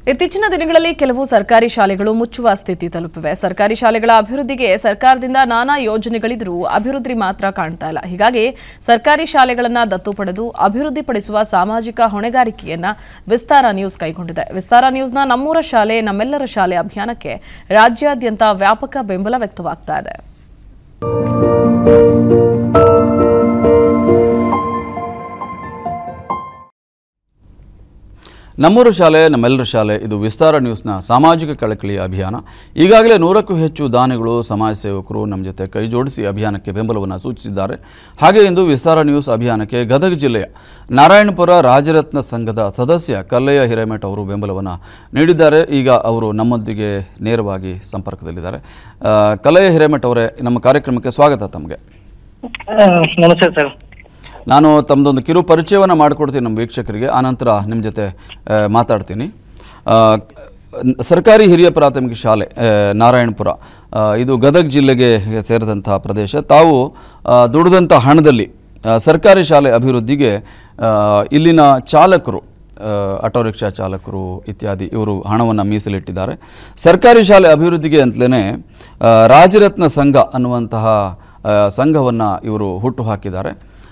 ಇತ್ತೀಚಿನ ದಿನಗಳಲ್ಲಿ ಕೆಲವು ಸರ್ಕಾರಿ ಶಾಲೆಗಳು ಮುಚ್ಚುವ ಸ್ಥಿತಿ ತಲುಪಿವೆ. ಸರ್ಕಾರಿ ಶಾಲೆಗಳ ಅಭಿವೃದ್ಧಿಗೆ ಸರ್ಕಾರದಿಂದ ನಾನಾ ಯೋಜನೆಗಳಿದ್ರೂ ಅಭಿವೃದ್ಧಿ ಮಾತ್ರ ಕಾಣ್ತಾ ಇಲ್ಲ. ಹೀಗಾಗಿ ಸರ್ಕಾರಿ ಶಾಲೆಗಳನ್ನು ದತ್ತು ಪಡೆದು ಅಭಿವೃದ್ಧಿಪಡಿಸುವ ಸಾಮಾಜಿಕ ಹೊಣೆಗಾರಿಕೆಯನ್ನ ವಿಸ್ತಾರ ನ್ಯೂಸ್ ಕೈಗೊಂಡಿದೆ. ವಿಸ್ತಾರ ನ್ಯೂಸ್ನ ನಮ್ಮೂರ ಶಾಲೆ ನಮ್ಮೆಲ್ಲರ ಶಾಲೆ ಅಭಿಯಾನಕ್ಕೆ ರಾಜ್ಯಾದ್ಯಂತ ವ್ಯಾಪಕ ಬೆಂಬಲ ವ್ಯಕ್ತವಾಗ್ತಾ ಇದೆ. ನಮ್ಮೂರು ಶಾಲೆ ನಮ್ಮೆಲ್ಲರ ಶಾಲೆ ಇದು ವಿಸ್ತಾರ ನ್ಯೂಸ್ನ ಸಾಮಾಜಿಕ ಕಳಕಳಿಯ ಅಭಿಯಾನ. ಈಗಾಗಲೇ 100ಕ್ಕೂ ಹೆಚ್ಚು ದಾನಿಗಳು ಸಮಾಜ ಸೇವಕರು ನಮ್ಮ ಜೊತೆ ಕೈ ಜೋಡಿಸಿ ಅಭಿಯಾನಕ್ಕೆ ಬೆಂಬಲವನ್ನು ಸೂಚಿಸಿದ್ದಾರೆ. ಹಾಗೆ ಇಂದು ವಿಸ್ತಾರ ನ್ಯೂಸ್ ಅಭಿಯಾನಕ್ಕೆ ಗದಗ ಜಿಲ್ಲೆಯ ನಾರಾಯಣಪುರ ರಾಜರತ್ನ ಸಂಘದ ಸದಸ್ಯ ಕಲ್ಲಯ್ಯ ಹಿರೇಮಠ ಅವರು ಬೆಂಬಲವನ್ನು ನೀಡಿದ್ದಾರೆ. ಈಗ ಅವರು ನಮ್ಮೊಂದಿಗೆ ನೇರವಾಗಿ ಸಂಪರ್ಕದಲ್ಲಿದ್ದಾರೆ. ಕಲ್ಲಯ್ಯ ಹಿರೇಮಠ ಅವರೇ, ನಮ್ಮ ಕಾರ್ಯಕ್ರಮಕ್ಕೆ ಸ್ವಾಗತ. ತಮಗೆ ನಮಸ್ತೆ ಸರ್. ನಾನು ತಮ್ಮದೊಂದು ಕಿರು ಪರಿಚಯವನ್ನು ಮಾಡಿಕೊಡ್ತೀನಿ ನಮ್ಮ ವೀಕ್ಷಕರಿಗೆ, ಆನಂತರ ನಿಮ್ಮ ಜೊತೆ ಮಾತಾಡ್ತೀನಿ. ಸರ್ಕಾರಿ ಹಿರಿಯ ಪ್ರಾಥಮಿಕ ಶಾಲೆ ನಾರಾಯಣಪುರ ಇದು ಗದಗ ಜಿಲ್ಲೆಗೆ ಸೇರಿದಂಥ ಪ್ರದೇಶ. ತಾವು ದುಡಿದಂಥ ಹಣದಲ್ಲಿ ಸರ್ಕಾರಿ ಶಾಲೆ ಅಭಿವೃದ್ಧಿಗೆ ಇಲ್ಲಿನ ಚಾಲಕರು, ಆಟೋ ರಿಕ್ಷಾ ಚಾಲಕರು ಇತ್ಯಾದಿ ಇವರು ಹಣವನ್ನು ಮೀಸಲಿಟ್ಟಿದ್ದಾರೆ. ಸರ್ಕಾರಿ ಶಾಲೆ ಅಭಿವೃದ್ಧಿಗೆ ಅಂತಲೇ ರಾಜರತ್ನ ಸಂಘ ಅನ್ನುವಂತಹ ಸಂಘವನ್ನು ಇವರು ಹುಟ್ಟು ಹಾಕಿದ್ದಾರೆ.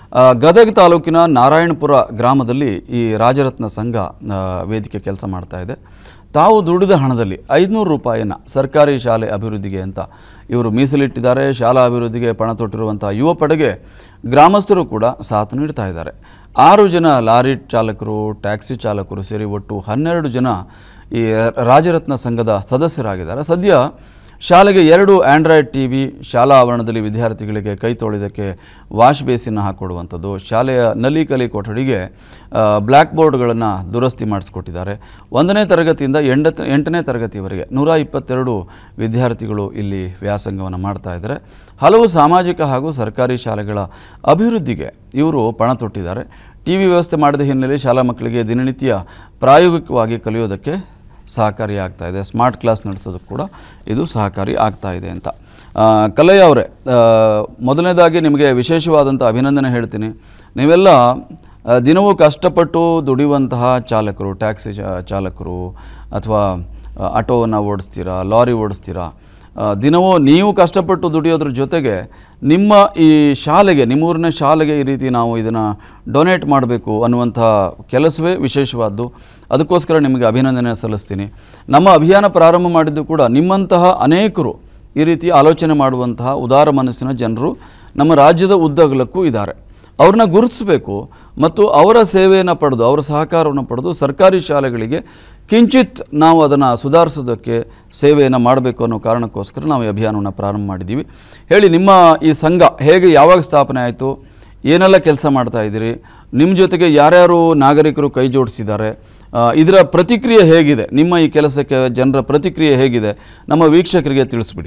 ಗದಗ ತಾಲೂಕಿನ ನಾರಾಯಣಪುರ ಗ್ರಾಮದಲ್ಲಿ ಈ ರಾಜರತ್ನ ಸಂಘ ವೇದಿಕೆ ಕೆಲಸ ಮಾಡ್ತಾ ಇದೆ. ತಾವು ದುಡಿದ ಹಣದಲ್ಲಿ 500 ರೂಪಾಯಿಯನ್ನು ಸರ್ಕಾರಿ ಶಾಲೆ ಅಭಿವೃದ್ಧಿಗೆ ಅಂತ ಇವರು ಮೀಸಲಿಟ್ಟಿದ್ದಾರೆ. ಶಾಲಾ ಅಭಿವೃದ್ಧಿಗೆ ಪಣ ತೊಟ್ಟಿರುವಂಥ ಯುವ ಪಡೆಗೆ ಗ್ರಾಮಸ್ಥರು ಕೂಡ ಸಾಥ್ ನೀಡ್ತಾ ಇದ್ದಾರೆ. 6 ಜನ ಲಾರಿ ಚಾಲಕರು, ಟ್ಯಾಕ್ಸಿ ಚಾಲಕರು ಸೇರಿ ಒಟ್ಟು 12 ಜನ ಈ ರಾಜರತ್ನ ಸಂಘದ ಸದಸ್ಯರಾಗಿದ್ದಾರೆ. ಸದ್ಯ ಶಾಲೆಗೆ 2 ಆಂಡ್ರಾಯ್ಡ್ ಟಿವಿ, ಶಾಲಾ ಆವರಣದಲ್ಲಿ ವಿದ್ಯಾರ್ಥಿಗಳಿಗೆ ಕೈ ತೊಳೆಯೋದಕ್ಕೆ ವಾಶ್ ಬೇಸಿನ್ ಹಾಕೊಡುವಂಥದ್ದು, ಶಾಲೆಯ ನಲಿಕಲಿ ಕೊಠಡಿಗೆ ಬ್ಲ್ಯಾಕ್ ಬೋರ್ಡ್ಗಳನ್ನು ದುರಸ್ತಿ ಮಾಡಿಸ್ಕೊಟ್ಟಿದ್ದಾರೆ. 1ನೇ ತರಗತಿಯಿಂದ 8ನೇ ತರಗತಿಯವರೆಗೆ 122 ವಿದ್ಯಾರ್ಥಿಗಳು ಇಲ್ಲಿ ವ್ಯಾಸಂಗವನ್ನು ಮಾಡ್ತಾ ಇದ್ದಾರೆ. ಹಲವು ಸಾಮಾಜಿಕ ಹಾಗೂ ಸರ್ಕಾರಿ ಶಾಲೆಗಳ ಅಭಿವೃದ್ಧಿಗೆ ಇವರು ಪಣ ತೊಟ್ಟಿದ್ದಾರೆ. ಟಿವಿ ವ್ಯವಸ್ಥೆ ಮಾಡಿದ ಹಿನ್ನೆಲೆ ಶಾಲಾ ಮಕ್ಕಳಿಗೆ ದಿನನಿತ್ಯ ಪ್ರಾಯೋಗಿಕವಾಗಿ ಕಲಿಯೋದಕ್ಕೆ ಸಹಕಾರಿ ಆಗ್ತಾ ಇದೆ. ಸ್ಮಾರ್ಟ್ ಕ್ಲಾಸ್ ನಡೆಸೋದಕ್ಕೆ ಕೂಡ ಇದು ಸಹಕಾರಿ ಆಗ್ತಾ ಇದೆ ಅಂತ. ಕಲ್ಲಯ್ಯ ಅವರೇ, ಮೊದಲನೇದಾಗಿ ನಿಮಗೆ ವಿಶೇಷವಾದಂಥ ಅಭಿನಂದನೆ ಹೇಳ್ತೀನಿ. ನೀವೆಲ್ಲ ದಿನವೂ ಕಷ್ಟಪಟ್ಟು ದುಡಿಯುವಂತಹ ಚಾಲಕರು, ಟ್ಯಾಕ್ಸಿ ಚಾಲಕರು ಅಥವಾ ಆಟೋವನ್ನು ಓಡಿಸ್ತೀರಾ, ಲಾರಿ ಓಡಿಸ್ತೀರಾ. ದಿನವೂ ನೀವು ಕಷ್ಟಪಟ್ಟು ದುಡಿಯೋದ್ರ ಜೊತೆಗೆ ನಿಮ್ಮ ಈ ಶಾಲೆಗೆ, ನಿಮ್ಮೂರಿನ ಶಾಲೆಗೆ ಈ ರೀತಿ ನಾವು ಇದನ್ನು ಡೊನೇಟ್ ಮಾಡಬೇಕು ಅನ್ನುವಂಥ ಕೆಲಸವೇ ವಿಶೇಷವಾದ್ದು. ಅದಕ್ಕೋಸ್ಕರ ನಿಮಗೆ ಅಭಿನಂದನೆ ಸಲ್ಲಿಸ್ತೀನಿ. ನಮ್ಮ ಅಭಿಯಾನ ಪ್ರಾರಂಭ ಮಾಡಿದ್ದು ಕೂಡ ನಿಮ್ಮಂತಹ ಅನೇಕರು ಈ ರೀತಿ ಆಲೋಚನೆ ಮಾಡುವಂತಹ ಉದಾರ ಮನಸ್ಸಿನ ಜನರು ನಮ್ಮ ರಾಜ್ಯದ ಉದ್ದಗಲಕ್ಕೂ ಇದ್ದಾರೆ. ಅವ್ರನ್ನ ಗುರುತಿಸಬೇಕು ಮತ್ತು ಅವರ ಸೇವೆಯನ್ನು ಪಡೆದು, ಅವರ ಸಹಕಾರವನ್ನು ಪಡೆದು ಸರ್ಕಾರಿ ಶಾಲೆಗಳಿಗೆ ಕಿಂಚಿತ್ ನಾವು ಅದನ್ನು ಸುಧಾರಿಸೋದಕ್ಕೆ ಸೇವೆಯನ್ನು ಮಾಡಬೇಕು ಅನ್ನೋ ಕಾರಣಕ್ಕೋಸ್ಕರ ನಾವು ಈ ಅಭಿಯಾನವನ್ನು ಪ್ರಾರಂಭ ಮಾಡಿದ್ದೀವಿ. ಹೇಳಿ, ನಿಮ್ಮ ಈ ಸಂಘ ಹೇಗೆ, ಯಾವಾಗ ಸ್ಥಾಪನೆ ಆಯಿತು, ಏನೆಲ್ಲ ಕೆಲಸ ಮಾಡ್ತಾ ಇದ್ದೀರಿ, ನಿಮ್ಮ ಜೊತೆಗೆ ಯಾರ್ಯಾರು ನಾಗರಿಕರು ಕೈ ಜೋಡಿಸಿದ್ದಾರೆ, ಇದರ ಪ್ರತಿಕ್ರಿಯೆ ಹೇಗಿದೆ, ನಿಮ್ಮ ಈ ಕೆಲಸಕ್ಕೆ ಜನರ ಪ್ರತಿಕ್ರಿಯೆ ಹೇಗಿದೆ, ನಮ್ಮ ವೀಕ್ಷಕರಿಗೆ ತಿಳಿಸ್ಬಿಡಿ.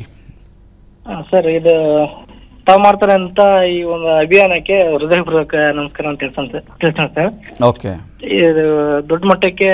ಸರ್, ಇದು ತಾವು ಮಾಡ್ತಾರೆ ಅಂತ ಈ ಒಂದು ಅಭಿಯಾನಕ್ಕೆ ಹೃದಯಪೂರ್ವಕ ನಮಸ್ಕಾರ ಅಂತ ತಿಳಿಸ್ತಾನೆ ಸರ್. ಓಕೆ. ಇದು ದೊಡ್ಡ ಮಟ್ಟಕ್ಕೆ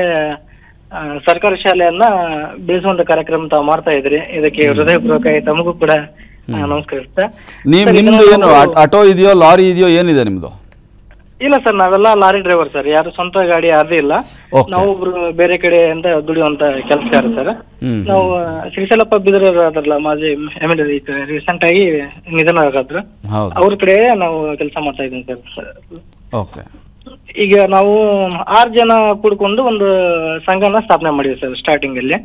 ಸರ್ಕಾರಿ ಶಾಲೆಯನ್ನ ಬೆಳೆಸುವಂತ ಕಾರ್ಯಕ್ರಮ ತಾವು ಮಾಡ್ತಾ ಇದ್ರಿ. ಇದಕ್ಕೆ ಹೃದಯಪೂರ್ವಕ ತಮಗೂ ಕೂಡ ನಮಸ್ಕಾರ ಸರ್. ನಿಮ್ದು ಏನು ಆಟೋ ಇದೆಯೋ, ಲಾರಿ ಇದೆಯೋ, ಏನಿದೆ ನಿಮ್ದು? ಇಲ್ಲ ಸರ್, ನಾವೆಲ್ಲ ಲಾರಿ ಡ್ರೈವರ್ ಸರ್. ಯಾರು ಸ್ವಂತ ಗಾಡಿ ಯಾರದೇ ಇಲ್ಲ. ನಾವು ಒಬ್ರು ಬೇರೆ ಕಡೆಯಿಂದ ದುಡಿಯುವಂತ ಕೆಲಸಗಾರ ಸರ್. ನಾವು ಶ್ರೀಶೈಲಪ್ಪ ಬಿದರ್ ಅದರಲ್ಲ, ಮಾಜಿ MLA ರೀಸೆಂಟ್ ಆಗಿ ನಿಧನ ಆಗಾದ್ರು, ಅವ್ರ ಕಡೆ ನಾವು ಕೆಲಸ ಮಾಡ್ತಾ ಇದ್ದೀವಿ ಸರ್. ಓಕೆ. ಈಗ ನಾವು 6 ಜನ ಕೂಡ್ಕೊಂಡು ಒಂದು ಸಂಘನ ಸ್ಥಾಪನೆ ಮಾಡಿದ್ವಿ ಸರ್. ಸ್ಟಾರ್ಟಿಂಗ್ ಅಲ್ಲಿ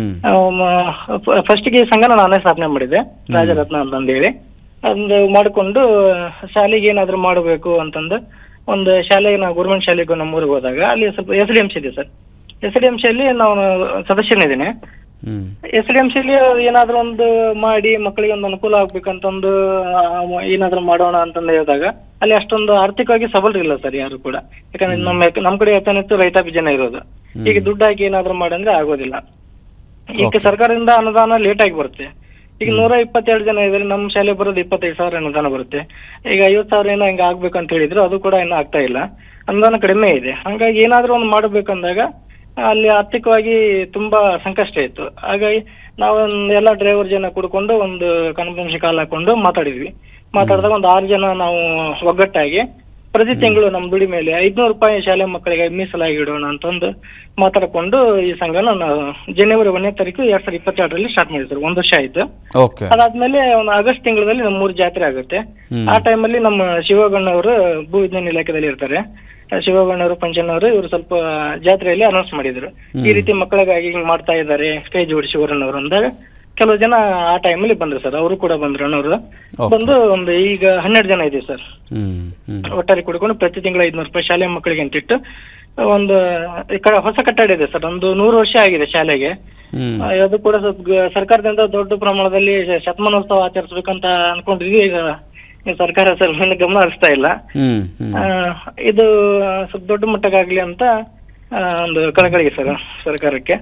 ಫಸ್ಟ್ ಗೆ ಸಂಘನ ನಾನೇ ಸ್ಥಾಪನೆ ಮಾಡಿದೆ, ರಾಜರತ್ನ ಅಂತಂದೇಳಿ. ಒಂದು ಮಾಡಿಕೊಂಡು ಶಾಲೆಗೆ ಏನಾದ್ರು ಮಾಡಬೇಕು ಅಂತಂದು ಒಂದು ಶಾಲೆಗೆ, ನಾವು ಗೌರ್ಮೆಂಟ್ ಶಾಲೆಗೆ ನಮ್ಮೂರಿಗೆ ಹೋದಾಗ ಅಲ್ಲಿ ಸ್ವಲ್ಪ SDMC ಇದೆ ಸರ್. SDMC ಅಲ್ಲಿ ನಾವು ಸದಸ್ಯನಿದ್ದೀನಿ. SDMC ಅಲ್ಲಿ ಏನಾದ್ರು ಒಂದು ಮಾಡಿ ಮಕ್ಕಳಿಗೆ ಒಂದು ಅನುಕೂಲ ಆಗ್ಬೇಕಂತಂದು ಏನಾದ್ರು ಮಾಡೋಣ ಅಂತಂದು ಹೇಳಿದಾಗ ಅಲ್ಲಿ ಅಷ್ಟೊಂದು ಆರ್ಥಿಕವಾಗಿ ಸಬಲರಿಲ್ಲ ಸರ್ ಯಾರು ಕೂಡ. ಯಾಕಂದ್ರೆ ನಮ್ಮ ಕಡೆ ಯಥಾನಿತ್ತು ರೈತಾಪಿ ಜನ ಇರೋದು. ಈಗ ದುಡ್ಡು ಹಾಕಿ ಏನಾದ್ರು ಮಾಡಂದ್ರೆ ಆಗೋದಿಲ್ಲ. ಈಗ ಸರ್ಕಾರದಿಂದ ಅನುದಾನ ಲೇಟ್ ಆಗಿ ಬರುತ್ತೆ. ಈಗ 122 ಜನ ಇದ್ರೆ ನಮ್ಮ ಶಾಲೆ ಬರೋದು 25,000 ಅನುದಾನ ಬರುತ್ತೆ. ಈಗ 50,000 ಏನೋ ಹಿಂಗ ಆಗ್ಬೇಕಂತ ಹೇಳಿದ್ರು, ಅದು ಕೂಡ ಇನ್ನೂ ಆಗ್ತಾ ಇಲ್ಲ. ಅನುದಾನ ಕಡಿಮೆ ಇದೆ. ಹಂಗಾಗಿ ಏನಾದ್ರು ಒಂದು ಮಾಡ್ಬೇಕಂದಾಗ ಅಲ್ಲಿ ಆರ್ಥಿಕವಾಗಿ ತುಂಬಾ ಸಂಕಷ್ಟ ಇತ್ತು. ಹಾಗಾಗಿ ನಾವು ಎಲ್ಲ ಡ್ರೈವರ್ ಜನ ಕೂಡ್ಕೊಂಡು ಒಂದು ಕಾನ್ಫರೆನ್ಸ್ ಕಾಲ್ ಹಾಕೊಂಡು ಮಾತಾಡಿದ್ವಿ. ಮಾತಾಡಿದಾಗ ಒಂದು 6 ಜನ ನಾವು ಒಗ್ಗಟ್ಟಾಗಿ ಪ್ರತಿ ತಿಂಗಳು ನಮ್ಮ ದುಡಿ ಮೇಲೆ 500 ರೂಪಾಯಿ ಶಾಲೆ ಮಕ್ಕಳಿಗೆ ಮೀಸಲಾಗಿ ಇಡೋಣ ಅಂತಂದು ಮಾತಾಡ್ಕೊಂಡು ಈ ಸಂಘನ ನಾವು ಜನವರಿ 1ನೇ ತಾರೀಕು 2022ರಲ್ಲಿ ಸ್ಟಾರ್ಟ್ ಮಾಡಿದ್ವಿ ಸರ್. 1 ವರ್ಷ ಆಯ್ತು. ಅದಾದ್ಮೇಲೆ ಒಂದು ಆಗಸ್ಟ್ ತಿಂಗಳಲ್ಲಿ ನಮ್ಮ 3 ಜಾತ್ರೆ ಆಗುತ್ತೆ. ಆ ಟೈಮಲ್ಲಿ ನಮ್ಮ ಶಿವಗಣ್ಣವರು ಭೂ ವಿಜ್ಞಾನ ಇಲಾಖೆಯಲ್ಲಿ ಇರ್ತಾರೆ. ಶಿವಗಣ್ಣವರು ಪಂಚನವರು ಇವರು ಸ್ವಲ್ಪ ಜಾತ್ರೆಯಲ್ಲಿ ಅನೌನ್ಸ್ ಮಾಡಿದ್ರು, ಈ ರೀತಿ ಮಕ್ಕಳಿಗಾಗಿ ಹಿಂಗ್ ಮಾಡ್ತಾ ಇದ್ದಾರೆ ಕೈ ಜೋಡಿಸಿ ಶಿವರಣ್ಣವರು ಅಂದಾಗ ಕೆಲವು ಜನ ಆ ಟೈಮಲ್ಲಿ ಬಂದ್ರು ಸರ್. ಅವರು ಕೂಡ ಬಂದ್ರು ಅಣ್ಣವರು ಬಂದು ಒಂದು ಈಗ 12 ಜನ ಇದೆ ಸರ್. ಒಟ್ಟಾರೆ ಕುಡ್ಕೊಂಡು ಪ್ರತಿ ತಿಂಗಳು 500 ರೂಪಾಯಿ ಶಾಲೆ ಮಕ್ಕಳಿಗೆ ಅಂತಿಟ್ಟು ಒಂದು ಹೊಸ ಕಟ್ಟಡ ಇದೆ ಸರ್. ಒಂದು 100 ವರ್ಷ ಆಗಿದೆ ಶಾಲೆಗೆ. ಅದು ಕೂಡ ಸ್ವಲ್ಪ ಸರ್ಕಾರದಿಂದ ದೊಡ್ಡ ಪ್ರಮಾಣದಲ್ಲಿ ಶತಮಾನೋತ್ಸವ ಆಚರಿಸ್ಬೇಕಂತ ಅನ್ಕೊಂಡಿದ್ವಿ. ಈಗ ಸರ್ಕಾರ ಸರ್ ಮೇಲೆ ಗಮನ ಹರಿಸ್ತಾ ಇಲ್ಲ. ಇದು ಸ್ವಲ್ಪ ದೊಡ್ಡ ಮಟ್ಟಕ್ಕಾಗ್ಲಿ ಅಂತ ಒಂದು ಕಳಕಳಿಗೆ ಸರ್ ಸರ್ಕಾರಕ್ಕೆ.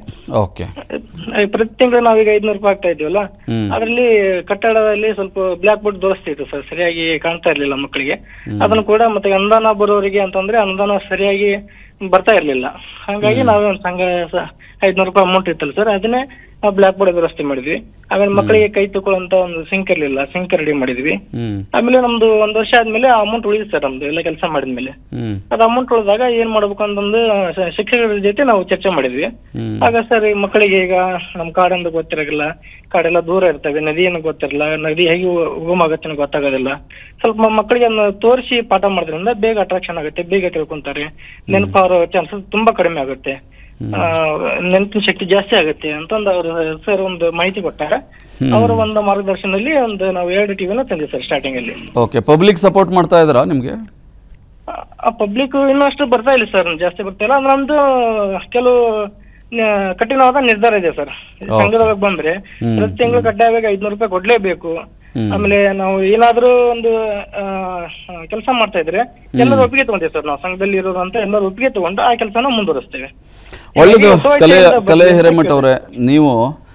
ಪ್ರತಿ ತಿಂಗಳು ನಾವೀಗ 500 ರೂಪಾಯಿ ಆಗ್ತಾ ಇದೀವಲ್ಲ, ಅದ್ರಲ್ಲಿ ಕಟ್ಟಡದಲ್ಲಿ ಸ್ವಲ್ಪ ಬ್ಲಾಕ್ ಬೋರ್ಡ್ ದೋಸ್ತಿತ್ತು ಸರ್, ಸರಿಯಾಗಿ ಕಾಣ್ತಾ ಇರ್ಲಿಲ್ಲ ಮಕ್ಕಳಿಗೆ. ಅದನ್ನು ಕೂಡ ಮತ್ತೆ ಅನುದಾನ ಬರೋರಿಗೆ ಅಂತಂದ್ರೆ ಅನುದಾನ ಸರಿಯಾಗಿ ಬರ್ತಾ ಇರ್ಲಿಲ್ಲ. ಹಾಗಾಗಿ ನಾವೇ ಸಂಘ 500 ರೂಪಾಯಿ ಅಮೌಂಟ್ ಇತ್ತಲ್ಲ ಸರ್, ಅದನ್ನೇ ನಾವು ಬ್ಲಾಕ್ ಬೋರ್ಡ್ ವ್ಯವಸ್ಥೆ ಮಾಡಿದ್ವಿ. ಆಮೇಲೆ ಮಕ್ಕಳಿಗೆ ಕೈ ತಗೊಳ್ಳಂತ ಒಂದು ಸಿಂಕ್ ಇರ್ಲಿಲ್ಲ, ಸಿಂಕ್ ರೆಡಿ ಮಾಡಿದ್ವಿ. ಆಮೇಲೆ ನಮ್ದು 1 ವರ್ಷ ಆದ್ಮೇಲೆ ಆ ಅಮೌಂಟ್ ಉಳಿದು ಸರ್, ನಮ್ದು ಎಲ್ಲ ಕೆಲಸ ಮಾಡಿದ್ಮೇಲೆ ಅದು ಅಮೌಂಟ್ ಉಳಿದಾಗ ಏನ್ ಮಾಡ್ಬೇಕು ಅಂತಂದು ಶಿಕ್ಷಕರ ಜೊತೆ ನಾವು ಚರ್ಚೆ ಮಾಡಿದ್ವಿ. ಆಗ ಸರ್ ಈ ಮಕ್ಕಳಿಗೆ ಈಗ ನಮ್ ಕಾಡಂದು ಗೊತ್ತಿರಲ್ಲ, ಕಾಡೆಲ್ಲ ದೂರ ಇರ್ತವೆ, ನದಿಯನ್ನು ಗೊತ್ತಿರಲ್ಲ, ನದಿ ಹೇಗೆ ಉಗಮಾಗತ್ತೆ ಗೊತ್ತಾಗೋದಿಲ್ಲ. ಸ್ವಲ್ಪ ಮಕ್ಕಳಿಗೆ ತೋರಿಸಿ ಪಾಠ ಮಾಡೋದ್ರಿಂದ ಬೇಗ ಅಟ್ರಾಕ್ಷನ್ ಆಗುತ್ತೆ, ಬೇಗ ತಿಳ್ಕೊಂತಾರೆ, ನೆನಪಾರೋ ಚಾನ್ಸಸ್ ತುಂಬಾ ಕಡಿಮೆ ಆಗುತ್ತೆ, ನೆನಪಿನ ಶಕ್ತಿ ಜಾಸ್ತಿ ಆಗುತ್ತೆ ಅಂತಂದು ಅವರು ಸರ್ ಒಂದು ಮಾಹಿತಿ ಕೊಟ್ಟಾರ. ಅವರ ಒಂದು ಮಾರ್ಗದರ್ಶನದಲ್ಲಿ ಒಂದು ನಾವು 2 ಟಿವಿನ ತಂದಿವಿ ಸರ್ ಸ್ಟಾರ್ಟಿಂಗ್ ಅಲ್ಲಿ. ಪಬ್ಲಿಕ್ ಸಪೋರ್ಟ್ ಮಾಡ್ತಾ ಇದ್ದಾರಾ ನಿಮ್ಗೆ? ಪಬ್ಲಿಕ್ ಇನ್ನೂ ಅಷ್ಟು ಬರ್ತಾ ಇಲ್ಲ ಸರ್, ಜಾಸ್ತಿ ಬರ್ತಾ ಇಲ್ಲ. ನಮ್ದು ಕೆಲವು ಕಠಿಣವಾದ ನಿರ್ಧಾರ ಇದೆ ಸರ್. ಸಂಘದೊಳಗೆ ಬಂದ್ರೆ ಪ್ರತಿ ತಿಂಗಳು ಕಡ್ಡಾಯವಾಗಿ 500 ರೂಪಾಯಿ ಕೊಡ್ಲೇಬೇಕು. ಆಮೇಲೆ ನಾವು ಏನಾದ್ರೂ ಒಂದು ಕೆಲಸ ಮಾಡ್ತಾ ಇದ್ರೆ ಎಲ್ಲರೂ ಒಪ್ಪಿಗೆ ತಗೊಂತೀವಿ ಸರ್. ನಾವು ಸಂಘದಲ್ಲಿ ಇರೋರು ಅಂತ ಎಲ್ಲರೂ ಒಪ್ಪಿಗೆ ತಗೊಂಡು ಆ ಕೆಲಸನ ಮುಂದುವರಿಸ್ತೇವೆ. ಒಳ್ಳೆದು. ಕಲೆ ಹಿರೇಮಠ ಅವರೇ, ನೀವು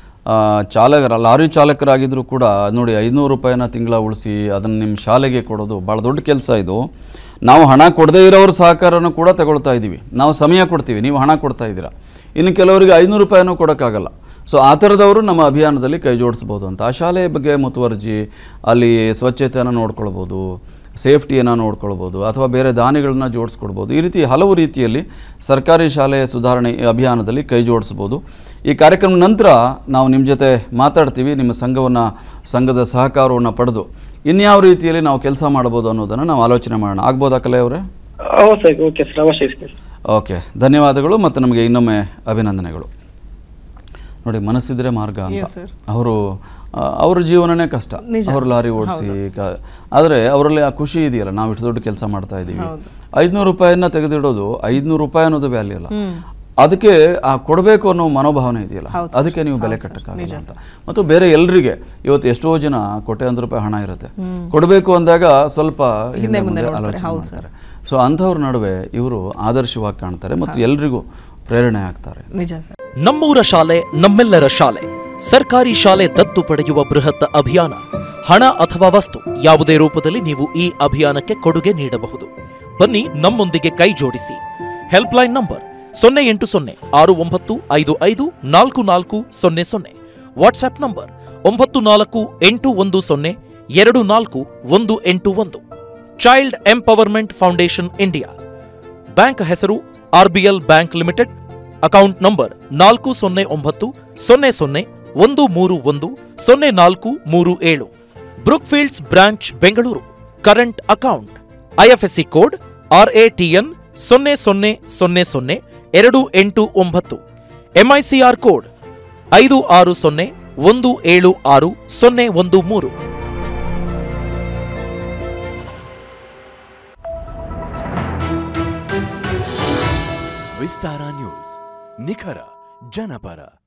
ಲಾರಿ ಚಾಲಕರಾಗಿದ್ರು ಕೂಡ ನೋಡಿ 500 ರೂಪಾಯಿನ ತಿಂಗಳ ಉಳಿಸಿ ಅದನ್ನು ನಿಮ್ಮ ಶಾಲೆಗೆ ಕೊಡೋದು ಭಾಳ ದೊಡ್ಡ ಕೆಲಸ. ಇದು ನಾವು ಹಣ ಕೊಡದೇ ಇರೋರ ಸಹಕಾರನೂ ಕೂಡ ತಗೊಳ್ತಾ ಇದ್ದೀವಿ. ನಾವು ಸಮಯ ಕೊಡ್ತೀವಿ, ನೀವು ಹಣ ಕೊಡ್ತಾ ಇದ್ದೀರಾ. ಇನ್ನು ಕೆಲವರಿಗೆ 500 ರೂಪಾಯಿನೂ ಕೊಡೋಕ್ಕಾಗಲ್ಲ. ಸೊ ಆ ಥರದವರು ನಮ್ಮ ಅಭಿಯಾನದಲ್ಲಿ ಕೈ ಜೋಡಿಸ್ಬೋದು ಅಂತ. ಆ ಶಾಲೆಯ ಬಗ್ಗೆ ಮುತುವರ್ಜಿ, ಅಲ್ಲಿ ಸ್ವಚ್ಛತೆಯನ್ನು ನೋಡ್ಕೊಳ್ಬೋದು, ಸೇಫ್ಟಿಯನ್ನು ನೋಡ್ಕೊಳ್ಬೋದು, ಅಥವಾ ಬೇರೆ ದಾನಿಗಳನ್ನ ಜೋಡಿಸ್ಕೊಡ್ಬೋದು. ಈ ರೀತಿ ಹಲವು ರೀತಿಯಲ್ಲಿ ಸರ್ಕಾರಿ ಶಾಲೆ ಸುಧಾರಣೆ ಅಭಿಯಾನದಲ್ಲಿ ಕೈ ಜೋಡಿಸ್ಬೋದು. ಈ ಕಾರ್ಯಕ್ರಮದ ನಂತರ ನಾವು ನಿಮ್ಮ ಜೊತೆ ಮಾತಾಡ್ತೀವಿ. ನಿಮ್ಮ ಸಂಘದ ಸಹಕಾರವನ್ನು ಪಡೆದು ಇನ್ಯಾವ ರೀತಿಯಲ್ಲಿ ನಾವು ಕೆಲಸ ಮಾಡ್ಬೋದು ಅನ್ನೋದನ್ನು ನಾವು ಆಲೋಚನೆ ಮಾಡೋಣ. ಆಗ್ಬೋದಾ ಕಲೆ ಅವರೇ? ಓಕೆ, ಧನ್ಯವಾದಗಳು ಮತ್ತು ನಮಗೆ ಇನ್ನೊಮ್ಮೆ ಅಭಿನಂದನೆಗಳು. ನೋಡಿ, ಮನಸ್ಸಿದ್ರೆ ಮಾರ್ಗ ಅಂತ. ಅವ್ರ ಜೀವನನೇ ಕಷ್ಟ, ಅವರು ಲಾರಿ ಓಡಿಸಿ. ಆದರೆ ಅವರಲ್ಲಿ ಆ ಖುಷಿ ಇದೆಯಲ್ಲ, ನಾವು ಇಷ್ಟು ದೊಡ್ಡ ಕೆಲಸ ಮಾಡ್ತಾ ಇದ್ದೀವಿ. 500 ರೂಪಾಯಿನ ತೆಗೆದಿಡೋದು, 500 ರೂಪಾಯಿ ಅನ್ನೋದು ವ್ಯಾಲ್ಯೂ ಅಲ್ಲ, ಅದಕ್ಕೆ ಆ ಕೊಡಬೇಕು ಅನ್ನೋ ಮನೋಭಾವನೆ ಇದೆಯಲ್ಲ, ಅದಕ್ಕೆ ನೀವು ಬೆಲೆ ಕಟ್ಟಕ್ಕಾಗಲ್ಲ ಅಂತ. ಮತ್ತು ಬೇರೆ ಎಲ್ಲರಿಗೆ ಇವತ್ತು ಎಷ್ಟೋ ಜನ ಕೋಟ್ಯಾಂತರ ರೂಪಾಯಿ ಹಣ ಇರುತ್ತೆ, ಕೊಡಬೇಕು ಅಂದಾಗ ಸ್ವಲ್ಪ ಹಿಂದೆ ಮುಂದೆ ಆಲೋಚನೆ ಮಾಡ್ತಾರೆ. ಸೊ ಅಂಥವ್ರ ನಡುವೆ ಇವರು ಆದರ್ಶವಾಗಿ ಕಾಣ್ತಾರೆ ಮತ್ತು ಎಲ್ರಿಗೂ ಪ್ರೇರಣೆ ಆಗ್ತಾರೆ. ನಮ್ಮೂರ ಶಾಲೆ ನಮ್ಮೆಲ್ಲರ ಶಾಲೆ. ಸರ್ಕಾರಿ ಶಾಲೆ ದತ್ತು ಪಡೆಯುವ ಬೃಹತ್ ಅಭಿಯಾನ. ಹಣ ಅಥವಾ ವಸ್ತು ಯಾವುದೇ ರೂಪದಲ್ಲಿ ನೀವು ಈ ಅಭಿಯಾನಕ್ಕೆ ಕೊಡುಗೆ ನೀಡಬಹುದು. ಬನ್ನಿ, ನಮ್ಮೊಂದಿಗೆ ಕೈ ಜೋಡಿಸಿ. Helpline number 08055554400. WhatsApp number 9481024181. Child empowerment foundation India. Bank ಹೆಸರು RBL bank limited. Account number 409001310437. Brookfields branch Bengaluru. Current account. IFSC code RATN 00002890. MICR code 5601760013. Vistara news, ನಿಖರ ಜನಪರ.